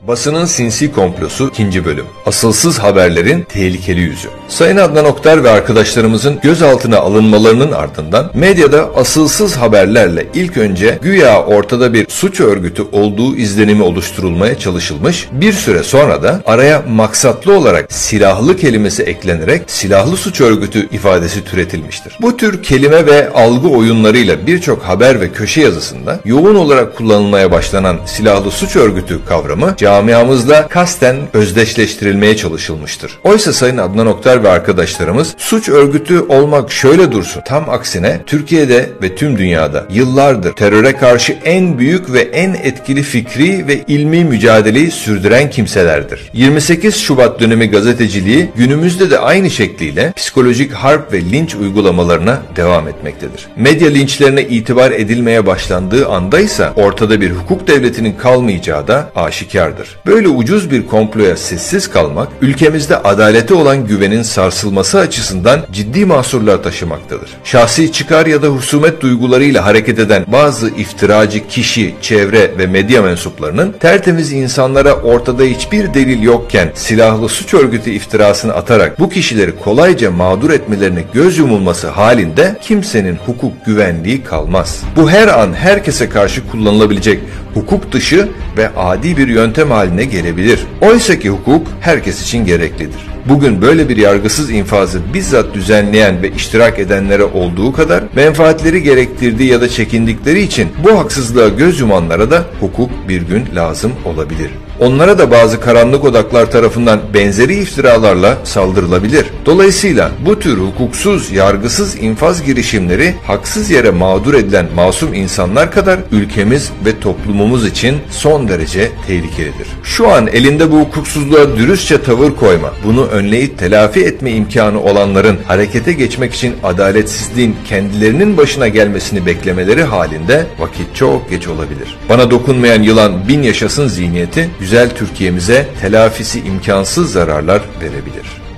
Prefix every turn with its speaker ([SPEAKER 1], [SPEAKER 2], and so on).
[SPEAKER 1] Basının sinsi komplosu 2. bölüm. Asılsız haberlerin tehlikeli yüzü. Sayın Adnan Oktar ve arkadaşlarımızın gözaltına alınmalarının ardından medyada asılsız haberlerle ilk önce güya ortada bir suç örgütü olduğu izlenimi oluşturulmaya çalışılmış, bir süre sonra da araya maksatlı olarak silahlı kelimesi eklenerek silahlı suç örgütü ifadesi türetilmiştir. Bu tür kelime ve algı oyunlarıyla birçok haber ve köşe yazısında yoğun olarak kullanılmaya başlanan silahlı suç örgütü kavramı camiamızda kasten özdeşleştirilmeye çalışılmıştır. Oysa Sayın Adnan Oktar ve arkadaşlarımız suç örgütü olmak şöyle dursun. Tam aksine Türkiye'de ve tüm dünyada yıllardır teröre karşı en büyük ve en etkili fikri ve ilmi mücadeleyi sürdüren kimselerdir. 28 Şubat dönemi gazeteciliği günümüzde de aynı şekliyle psikolojik harp ve linç uygulamalarına devam etmektedir. Medya linçlerine itibar edilmeye başlandığı anda ise ortada bir hukuk devletinin kalmayacağı da aşikardır. Böyle ucuz bir komploya sessiz kalmak, ülkemizde adalete olan güvenin sarsılması açısından ciddi mahsurlar taşımaktadır. Şahsi çıkar ya da husumet duygularıyla hareket eden bazı iftiracı kişi, çevre ve medya mensuplarının tertemiz insanlara ortada hiçbir delil yokken silahlı suç örgütü iftirasını atarak bu kişileri kolayca mağdur etmelerine göz yumulması halinde kimsenin hukuk güvenliği kalmaz. Bu her an herkese karşı kullanılabilecek hukuk dışı ve adi bir yöntem haline gelebilir. Oysa ki hukuk herkes için gereklidir. Bugün böyle bir yargısız infazı bizzat düzenleyen ve iştirak edenlere olduğu kadar menfaatleri gerektirdiği ya da çekindikleri için bu haksızlığa göz yumanlara da hukuk bir gün lazım olabilir. Onlara da bazı karanlık odaklar tarafından benzeri iftiralarla saldırılabilir. Dolayısıyla bu tür hukuksuz, yargısız infaz girişimleri haksız yere mağdur edilen masum insanlar kadar ülkemiz ve toplumumuz için son derece tehlikelidir. Şu an elinde bu hukuksuzluğa dürüstçe tavır koyma, bunu önleyip telafi etme imkanı olanların harekete geçmek için adaletsizliğin kendilerinin başına gelmesini beklemeleri halinde vakit çok geç olabilir. Bana dokunmayan yılan bin yaşasın zihniyeti güzel Türkiye'mize telafisi imkansız zararlar verebilir.